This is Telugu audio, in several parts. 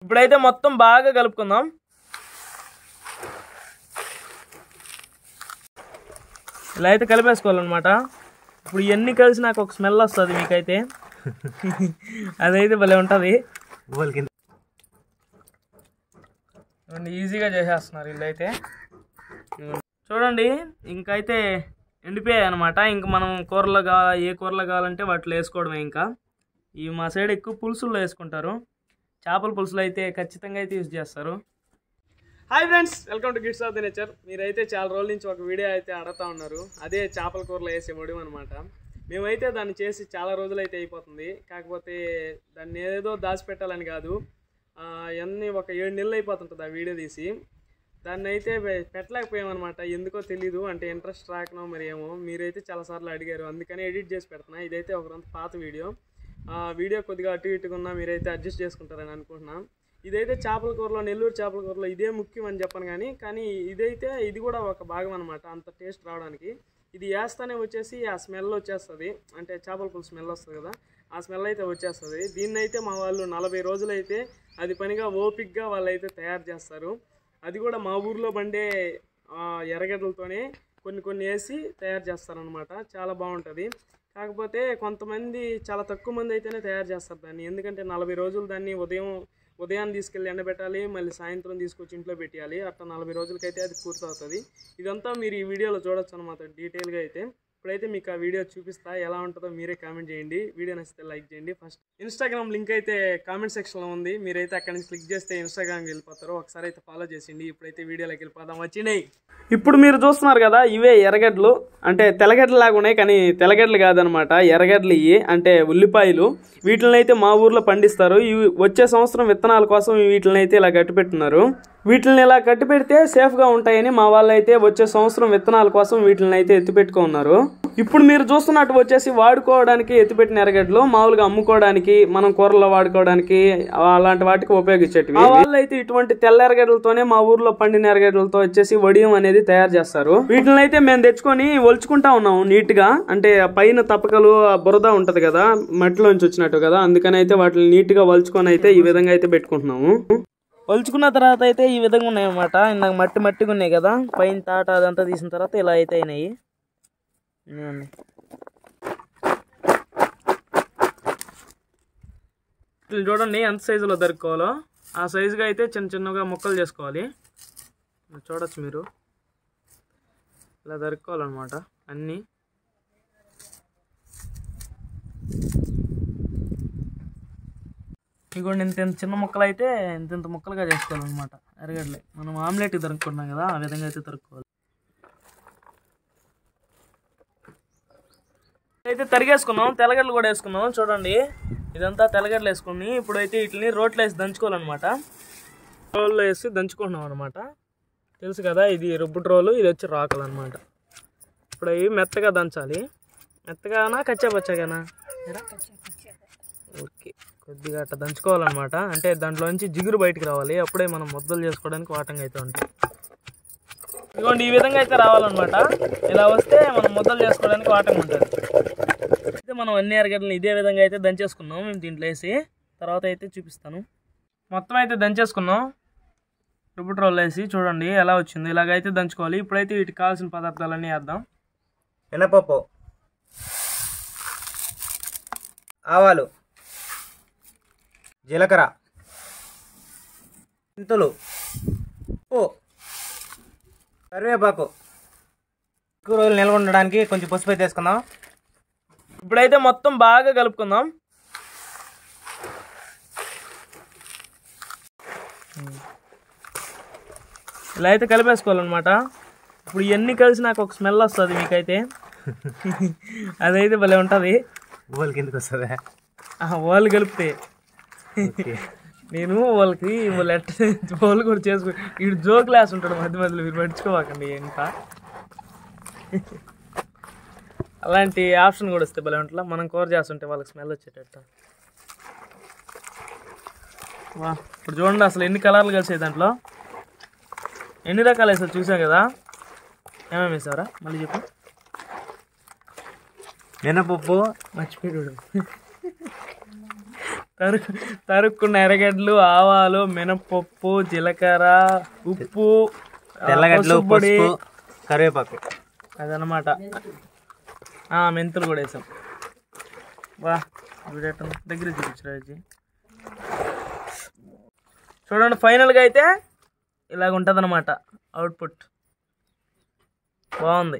ఇప్పుడైతే మొత్తం బాగా కలుపుకుందాం. ఇలా అయితే కలిపేసుకోవాలన్నమాట. ఇప్పుడు ఇవన్నీ కలిసి నాకు ఒక స్మెల్ వస్తుంది మీకైతే. అదైతే భలే ఉంటుంది. ఈజీగా చేసేస్తున్నారు వీళ్ళైతే. చూడండి ఇంకైతే ఎండిపోయాయి అనమాట. ఇంకా మనం కూరలో ఏ కూరలో కావాలంటే వాటిలో వేసుకోవడమే. ఇంకా ఇవి మా సైడ్ ఎక్కువ పులుసుల్లో వేసుకుంటారు. చేపల పులుసులు అయితే ఖచ్చితంగా అయితే యూజ్ చేస్తారు. Hi friends, welcome to gifts of the nature. మీరైతే చాలా రోజుల నుంచి ఒక వీడియో అయితే అడుగుతూ ఉన్నారు. అదే చేపల కూరలో వేసే వడియం అనమాట. మేమైతే దాన్ని చేసి చాలా రోజులు అయితే అయిపోతుంది. కాకపోతే దాన్ని ఏదో దాచిపెట్టాలని కాదు, అన్నీ ఒక 7 నెలలు అయిపోతుంటుంది ఆ వీడియో తీసి. దాన్ని అయితే పెట్టలేకపోయామన్నమాట. ఎందుకో తెలీదు, అంటే ఇంట్రెస్ట్ రాకనో మరి ఏమో. మీరైతే చాలాసార్లు అడిగారు, అందుకని ఎడిట్ చేసి పెడుతున్నా. ఇదైతే ఒకరంత పాత వీడియో. వీడియో కొద్దిగా అటు ఇటుగా ఉన్నా మీరైతే అడ్జస్ట్ చేసుకుంటారని అనుకుంటున్నాం. ఇదైతే చేపల కూరలో, నెల్లూరు చేపల కూరలో ఇదే ముఖ్యం అని చెప్పను కానీ ఇది కూడా ఒక భాగం అనమాట. అంత టేస్ట్ రావడానికి ఇది వేస్తానే వచ్చేసి ఆ స్మెల్ వచ్చేస్తుంది. అంటే చేపల పులుసు స్మెల్ వస్తుంది కదా, ఆ స్మెల్ అయితే వచ్చేస్తుంది. దీన్ని అయితే మా వాళ్ళు 40 రోజులు అయితే అది పనిగా ఓపిక్గా వాళ్ళు అయితే తయారు చేస్తారు. అది కూడా మా ఊర్లో పండే ఎర్రగడ్డలతోనే కొన్ని వేసి తయారు చేస్తారనమాట. చాలా బాగుంటుంది. కాకపోతే కొంతమంది, చాలా తక్కువ మంది అయితేనే తయారు చేస్తారు దాన్ని. ఎందుకంటే 40 రోజులు దాన్ని ఉదయాన్ని తీసుకెళ్ళి ఎండబెట్టాలి, మళ్ళీ సాయంత్రం తీసుకొచ్చి ఇంట్లో పెట్టాలి. అట్లా 40 రోజులకైతే అది పూర్తవుతుంది. ఇదంతా మీరు ఈ వీడియోలో చూడొచ్చు అనమాట డీటెయిల్గా అయితే. ఇప్పుడైతే మీకు ఆ వీడియో చూపిస్తా, ఎలా ఉంటుందో మీరే కామెంట్ చేయండి. వీడియో నచ్చితే లైక్ చేయండి. ఫస్ట్ ఇన్స్టాగ్రామ్ లింక్ అయితే కామెంట్ సెక్షన్లో ఉంది. మీరైతే అక్కడి నుంచి క్లిక్ చేస్తే ఇన్స్టాగ్రామ్కి వెళ్ళిపోతారు. ఒకసారి అయితే ఫాలో చేసిండి. ఇప్పుడైతే వీడియోలోకి వెళ్ళిపోదాం, వచ్చినాయి. ఇప్పుడు మీరు చూస్తున్నారు కదా, ఇవే ఎర్రగడ్డలు. అంటే తెల్లగడ్డలు లాగా ఉన్నాయి కానీ తెల్లగడ్డలు కాదనమాట, ఎర్రగడ్డలు. ఇవి అంటే ఉల్లిపాయలు. వీటిని అయితే మా ఊర్లో పండిస్తారు. ఇవి వచ్చే సంవత్సరం విత్తనాల కోసం వీటిని అయితే ఇలా కట్టిపెట్టున్నారు. వీటిని ఇలా కట్టిపెడితే సేఫ్గా ఉంటాయని మా వాళ్ళు అయితే వచ్చే సంవత్సరం విత్తనాల కోసం వీటిని అయితే ఎత్తిపెట్టుకున్నారు. ఇప్పుడు మీరు చూస్తున్నట్టు వచ్చేసి వాడుకోవడానికి ఎత్తిపెట్టిన ఎర్రగడ్డలు, మామూలుగా అమ్ముకోవడానికి, మనం కూరలో వాడుకోవడానికి, అలాంటి వాటికి ఉపయోగించేటివి. మా వాళ్ళు అయితే ఇటువంటి తెల్ల ఎర్రగడ్డలతోనే మా ఊర్లో పండిన ఎర్రగడ్డలతో వచ్చేసి వడియం అనేది తయారు చేస్తారు. వీటిని అయితే మేము తెచ్చుకొని ఒలుచుకుంటా ఉన్నాము నీట్ గా. అంటే పైన తప్పకలు బురద ఉంటది కదా, మట్టిలోంచి వచ్చినట్టు కదా, అందుకని అయితే వాటిని నీట్ గా ఒలుచుకొని అయితే ఈ విధంగా అయితే పెట్టుకుంటున్నాము. ఒలుచుకున్న తర్వాత అయితే ఈ విధంగా ఉన్నాయి అన్నమాట. ఇందాక మట్టిగా ఉన్నాయి కదా, పైన తాట అదంతా తీసిన తర్వాత ఇలా అయితే అయినాయి. చూడండి ఎంత సైజులో దొరుకుకోవాలో ఆ సైజుగా అయితే చిన్నగా ముక్కలు చేసుకోవాలి. చూడొచ్చు మీరు, ఇలా దొరుకుకోవాలన్నమాట అన్నీ. ఇదిగోండి ఇంత చిన్న ముక్కలు అయితే ఇంత ముక్కలుగా చేసుకోవాలన్నమాట ఎర్రగడ్డలే. మనం ఆమ్లెట్ దొరుకుతున్నాం కదా, ఆ విధంగా అయితే దొరుకుకోవాలి. అయితే తరిగేసుకున్నాం, తెల్లగడ్డలు కూడా వేసుకున్నాం. చూడండి ఇదంతా తెల్లగడ్డలు వేసుకుని ఇప్పుడైతే వీటిని రోట్లో వేసి దంచుకోవాలన్నమాట. రోల్లో వేసి దంచుకుంటున్నాం అనమాట. తెలుసు కదా, ఇది రుబ్బుడు రోలు, ఇది వచ్చి రాకలు అనమాట. ఇప్పుడు అవి మెత్తగా దంచాలి. మెత్తగానా కచ్చాపచ్చాగానా? ఓకే, కొద్దిగా అట్లా దంచుకోవాలన్నమాట. అంటే దాంట్లోంచి జిగురు బయటికి రావాలి, అప్పుడే మనం ముద్దలు చేసుకోవడానికి వాటంగా అయితే ఉంటాయి. ఇదిగోండి ఈ విధంగా అయితే రావాలన్నమాట. ఇలా వస్తే మనం ముద్దలు చేసుకోవడానికి వాటంగా ఉంటుంది. అయితే మనం అన్ని ఎర్రగడ్డలు ఇదే విధంగా అయితే దంచేసుకున్నాం. మేము దీంట్లో వేసి తర్వాత అయితే చూపిస్తాను. మొత్తం అయితే దంచేసుకున్నాం రుబ్బుడు రోల్లో వేసి. చూడండి ఎలా వచ్చింది, ఇలాగైతే దంచుకోవాలి. ఇప్పుడైతే వీటికి కావాల్సిన పదార్థాలన్నీ వేద్దాం. మినపప్పు, ఆవాలు, జీలకర్ర, మెంతులు, ఉప్పు, కరివేపాకు. ఎక్కువ రోజులు నిల్వ ఉండడానికి కొంచెం పసుపు అయితే వేసుకుందాం. ఇప్పుడైతే మొత్తం బాగా కలుపుకుందాం. ఇలా అయితే కలిపేసుకోవాలన్నమాట. ఇప్పుడు ఇవన్నీ కలిసి నాకు ఒక స్మెల్ వస్తుంది మీకైతే. అదైతే భలే ఉంటుంది. ఓల్ కిందకి వస్తుంది వాళ్ళు కలిపితే. నేను వాళ్ళకి వాళ్ళు కూడా చేసుకో, ఇటు జోక్ క్లాస్ ఉంటాడు మధ్యలో, మీరు పట్టించుకోవాకండి. ఇంకా అలాంటి ఆప్షన్ కూడా వస్తే భలే ఉంటుందా, మనం కూర చేస్తుంటే వాళ్ళకి స్మెల్ వచ్చేటట్టు. వా, ఇప్పుడు చూడండి అసలు ఎన్ని కలర్లు కలిసాయి దాంట్లో, ఎన్ని రకాలు వేసారు చూసాం కదా. ఏమేమి వేసారా మళ్ళీ చెప్పు. మినపప్పు, మర్చిపోయాడు. తరుక్కున్న ఎర్రగడ్డలు, ఆవాలు, మినపప్పు, జీలకర్ర, ఉప్పు, తెల్లగడ్డలు, పొడి, పసుపు, కరివేపాకు అదనమాట. మెంతులు కూడా వేసాం. వా దగ్గర చూపించు. చూడండి ఫైనల్గా అయితే ఇలాగ ఉంటుంది అనమాట అవుట్పుట్. బాగుంది.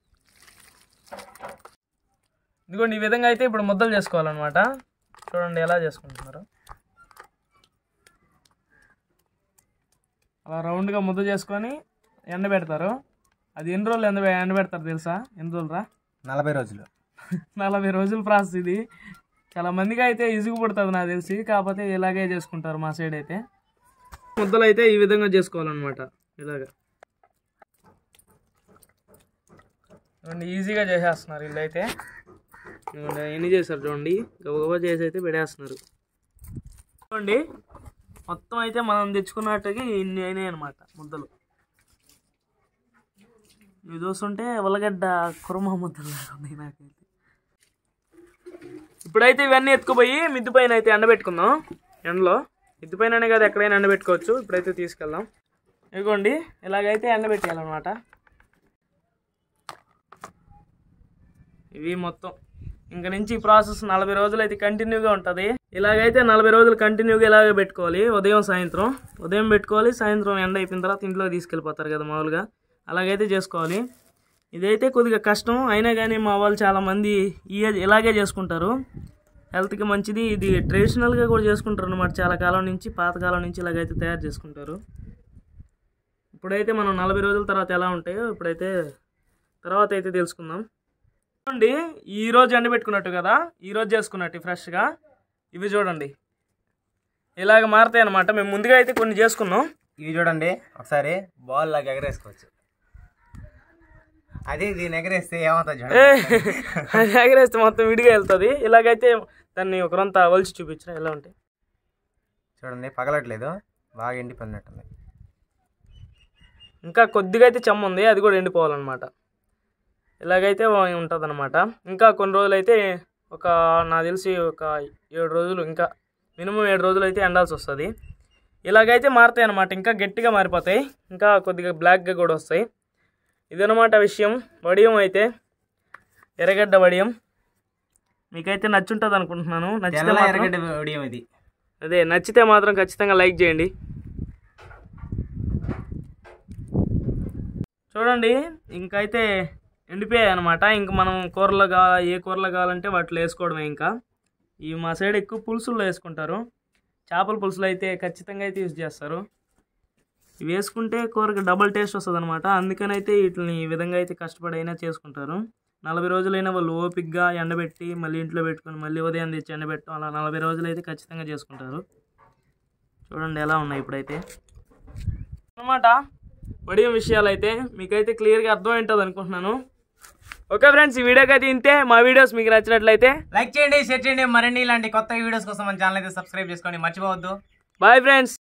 ఇదిగోండి ఈ విధంగా అయితే ఇప్పుడు ముద్దలు చేసుకోవాలన్నమాట. చూడండి ఎలా చేసుకుంటున్నారు. అలా రౌండ్గా ముద్ద చేసుకొని ఎండబెడతారు. అది ఎన్ని రోజులు ఎండబెడతారు తెలుసా? ఎన్ని రోజులు రా? 40 రోజులు. 40 రోజుల ప్రాసెస్ ఇది. చాలా మందికి అయితే ఇసుగు పుడుతుంది నాకు తెలిసి. కాకపోతే ఇలాగే చేసుకుంటారు మా సైడ్ అయితే. ముద్దలు అయితే ఈ విధంగా చేసుకోవాలన్నమాట. ఇలాగా ఈజీగా చేసేస్తున్నారు వీళ్ళైతే. ఎన్ని చేస్తారు చూడండి, గబగబా చేసి అయితే పెడేస్తున్నారు. చూడండి మొత్తం అయితే మనం తెచ్చుకున్నట్టుగా ఇన్ని అయినాయి అనమాట ముద్దలు. ఇవి చూస్తుంటే ఉల్లగడ్డ కుర్మా ముద్దలు ఉన్నాయి నాకైతే. ఇప్పుడైతే ఇవన్నీ ఎత్తుకుపోయి మిద్ది పైన అయితే ఎండబెట్టుకుందాం. ఎండలో మిద్ది పైననే కదా ఎక్కడైనా ఎండబెట్టుకోవచ్చు. ఇప్పుడైతే తీసుకెళ్దాం. ఇదిగోండి ఇలాగైతే ఎండబెట్టేయాలన్నమాట. ఇవి మొత్తం ఇంక నుంచి ప్రాసెస్ 40 రోజులు అయితే కంటిన్యూగా ఉంటుంది. ఇలాగైతే 40 రోజులు కంటిన్యూగా ఇలాగే పెట్టుకోవాలి. ఉదయం పెట్టుకోవాలి, సాయంత్రం ఎండ అయిపోయిన తర్వాత ఇంట్లో తీసుకెళ్ళిపోతారు కదా మామూలుగా. అలాగైతే చేసుకోవాలి. ఇదైతే కొద్దిగా కష్టం అయినా కానీ మా వాళ్ళు చాలామంది ఇలాగే చేసుకుంటారు. హెల్త్కి మంచిది. ఇది ట్రెడిషనల్గా కూడా చేసుకుంటారు అన్నమాట. చాలా కాలం నుంచి, పాతకాలం నుంచి ఇలాగైతే తయారు చేసుకుంటారు. ఇప్పుడైతే మనం 40 రోజుల తర్వాత ఎలా ఉంటాయో ఇప్పుడైతే తర్వాత అయితే తెలుసుకుందాం. చూడండి ఈరోజు ఎండబెట్టుకున్నట్టు కదా, ఈరోజు చేసుకున్నట్టు ఫ్రెష్గా ఇవి చూడండి ఇలాగ మారుతాయి అన్నమాట. మేము ముందుగా అయితే కొన్ని చేసుకున్నాం. ఇవి చూడండి ఒకసారి బాల్ లాగా ఎగరేసుకోవచ్చు. అది దీన్ని ఎగరేస్తే ఏమవుతుంది చూడండి. ఎగరేస్తే మొత్తం విడిగా వెళ్తుంది. ఇలాగైతే దాన్ని ఒకరంతా ఒలిచి చూపించిన ఎలా ఉంటాయి చూడండి. పగలట్లేదు, బాగా ఎండిపోయినట్టుంది. ఇంకా కొద్దిగా అయితే చెమ్మ ఉంది, అది కూడా ఎండిపోవాలన్నమాట. ఇలాగైతే ఉంటుంది అనమాట. ఇంకా కొన్ని రోజులు అయితే నాకు తెలిసి ఒక 7 రోజులు, ఇంకా మినిమం 7 రోజులు అయితే ఎండాల్సి వస్తుంది. ఇలాగైతే మారుతాయి అన్నమాట. ఇంకా గట్టిగా మారిపోతాయి, ఇంకా కొద్దిగా బ్లాక్గా కూడా వస్తాయి. ఇదనమాట విషయం. వడియం అయితే ఎర్రగడ్డ వడియం మీకైతే నచ్చుంటుంది అనుకుంటున్నాను. నచ్చితే మాత్రం ఖచ్చితంగా లైక్ చేయండి. చూడండి ఇంకైతే ఎండిపోయాయి అనమాట. ఇంక మనం ఏ కూరలు కావాలంటే వాటిలో వేసుకోవడమే. ఇంకా ఇవి మా సైడ్ ఎక్కువ పులుసుల్లో వేసుకుంటారు. చేపల పులుసులు అయితే ఖచ్చితంగా అయితే యూజ్ చేస్తారు. ఇవి వేసుకుంటే కూరకి డబుల్ టేస్ట్ వస్తుంది అనమాట. అందుకనైతే వీటిని ఈ విధంగా అయితే కష్టపడైనా చేసుకుంటారు. 40 రోజులైనా వాళ్ళు ఓపిక్గా ఎండబెట్టి మళ్ళీ ఇంట్లో పెట్టుకొని మళ్ళీ ఉదయం తెచ్చి ఎండబెట్టడం, అలా 40 రోజులు అయితే ఖచ్చితంగా చేసుకుంటారు. చూడండి ఎలా ఉన్నాయి ఇప్పుడైతే అనమాట. వడియం విషయాలు అయితే మీకైతే క్లియర్గా అర్థమై ఉంటుంది అనుకుంటున్నాను. ఓకే ఫ్రెండ్స్, ఈ వీడియోకి అయితే ఇంతే. మా వీడియోస్ మీకు నచ్చినట్లయితే లైక్ చేయండి, షేర్ చేయండి. మరిన్ని ఇలాంటి కొత్త వీడియోస్ కోసం మన ఛానల్ అయితే సబ్స్క్రైబ్ చేసుకోండి, మర్చిపోవద్దు. Bye friends.